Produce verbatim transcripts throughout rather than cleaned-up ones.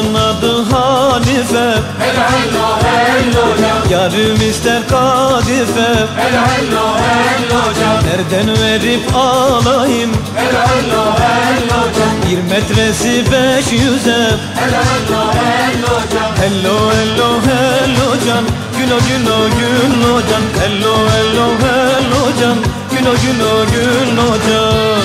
Kızın adı Hanife, Hello hello hello can, yarım ister kadife. hello hello hello can, Nereden verip alayım, hello hello hello can, bir metresi beş yüze. hello hello hello can, Hello hello hello can, gülo gülo gülo can. Hello hello hello can, gülo gülo gülo can.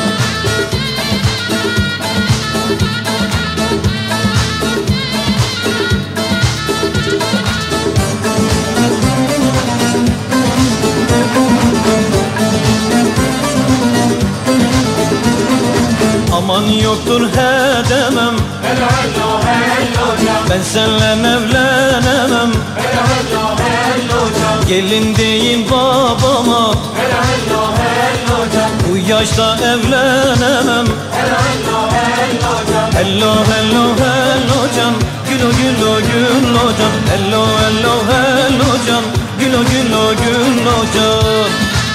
Aman yoktur he demem, hello hello hello can, ben seninle evlenemem. hello hello hello can, Gelin deyin babama, hello hello hello can, bu yaşta evlenemem. hello hello hello can, Hello hello hello can, gülo gülo gülo can. Hello hello hello can, gülo gülo gülo can.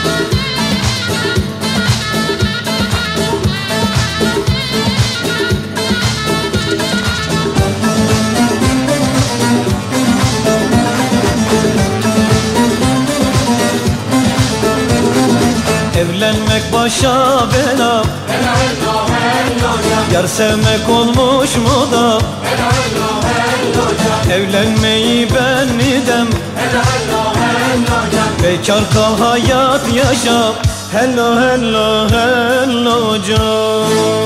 Evlenmek başa bela, hello hello hello can, yar sevmek olmuş moda. hello hello hello can, Evlenmeyi ben idem, hello hello hello can, bekar kal hayat yaşa. Hello hello hello can.